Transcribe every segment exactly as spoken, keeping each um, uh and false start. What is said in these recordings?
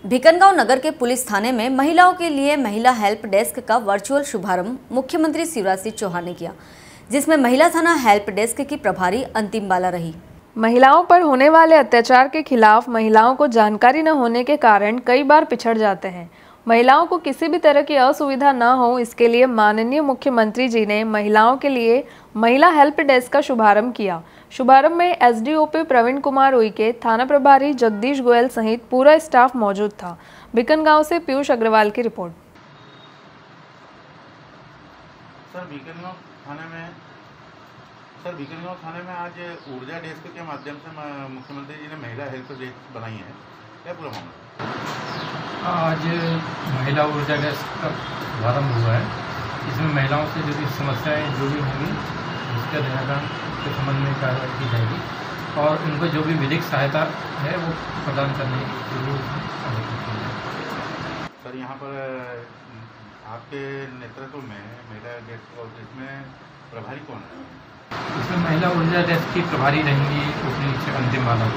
भिकनगांव नगर के पुलिस थाने में महिलाओं के लिए महिला हेल्प डेस्क का वर्चुअल शुभारंभ मुख्यमंत्री शिवराज सिंह चौहान ने किया, जिसमें महिला थाना हेल्प डेस्क की प्रभारी अंतिम बाला रही। महिलाओं पर होने वाले अत्याचार के खिलाफ महिलाओं को जानकारी न होने के कारण कई बार पिछड़ जाते हैं। महिलाओं को किसी भी तरह की असुविधा न हो, इसके लिए माननीय मुख्यमंत्री जी ने महिलाओं के लिए महिला हेल्प डेस्क का शुभारंभ किया। शुभारंभ में एसडीओपी प्रवीण कुमार उइके, थाना प्रभारी जगदीश गोयल सहित पूरा स्टाफ मौजूद था। भिकनगांव से पीयूष अग्रवाल की रिपोर्ट। सर भिकनगांव थाने में सर भिकनगांव थाने में आज ऊर्जा डेस्क के माध्यम से मुख्यमंत्री जी ने महिला हेल्प डेस्क बनाई है, क्या पूरा मामला? आज महिला ऊर्जा डेस्क का शुभारंभ हुआ है। इसमें महिलाओं से जो भी समस्याएं जो भी होंगी उसका निराकरण के संबंध में कार्रवाई की जाएगी और उनको जो भी विधिक सहायता है वो प्रदान करने के लिए सर यहाँ पर आपके नेतृत्व में महिला डेस्क और इसमें प्रभारी कौन है? इसमें महिला ऊर्जा डेस्क की प्रभारी रहेंगी उपरी अंतिम बाला।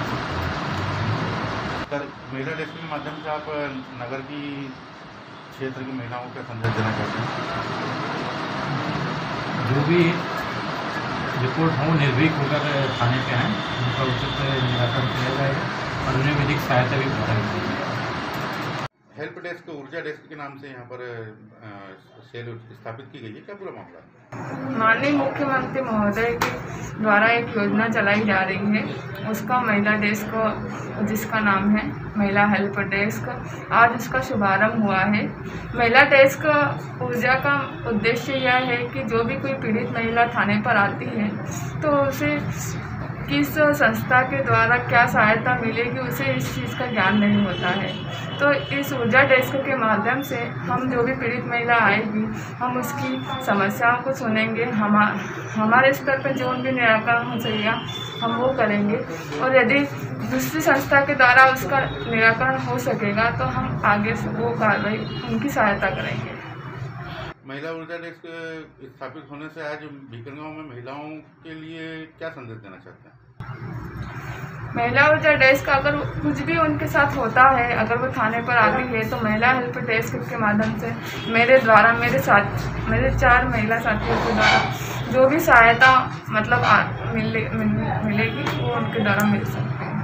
सर महिला डेस्क के माध्यम से आप नगर की क्षेत्र की महिलाओं का संदेश देना चाहते हैं? जो भी रिपोर्ट हो निर्भीक होकर थाने पे आएँ, उनका उचित निराकरण किया जाएगा और उन्हें विधिक सहायता भी प्रदान की जाएगी। हेल्प डेस्क ऊर्जा डेस्क के नाम से यहाँ पर सेल स्थापित की गई है, क्या पूरा मामला? माननीय मुख्यमंत्री महोदय के द्वारा एक योजना चलाई जा रही है, उसका महिला डेस्क जिसका नाम है महिला हेल्प डेस्क, आज उसका शुभारंभ हुआ है। महिला डेस्क ऊर्जा का उद्देश्य यह है कि जो भी कोई पीड़ित महिला थाने पर आती है तो उसे किस संस्था के द्वारा क्या सहायता मिलेगी उसे इस चीज़ का ज्ञान नहीं होता है। तो इस ऊर्जा डेस्क के माध्यम से हम जो भी पीड़ित महिला आएगी हम उसकी समस्याओं को सुनेंगे, हम हमारे स्तर पर जो भी निराकरण हो सकेगा हम वो करेंगे और यदि दूसरी संस्था के द्वारा उसका निराकरण हो सकेगा तो हम आगे से वो कार्रवाई उनकी सहायता करेंगे। महिला ऊर्जा डेस्क स्थापित होने से आज भिकनगांव में महिलाओं के लिए क्या संदेश देना चाहते हैं? महिला ऊर्जा डेस्क अगर कुछ भी उनके साथ होता है, अगर वो थाने पर आती है तो महिला हेल्प डेस्क के माध्यम से मेरे द्वारा मेरे साथ मेरे चार महिला साथियों के द्वारा जो भी सहायता मतलब आ, मिले, मिल, मिलेगी वो उनके द्वारा मिल सकती है।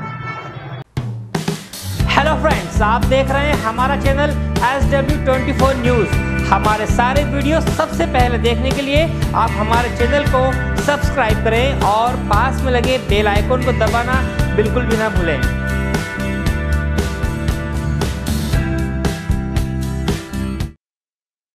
हेलो फ्रेंड्स, आप देख रहे हैं हमारा channel S W twenty four news. हमारे सारे वीडियो सबसे पहले देखने के लिए आप हमारे चैनल को सब्सक्राइब करें और पास में लगे बेल आइकन को दबाना बिल्कुल भी ना भूलें।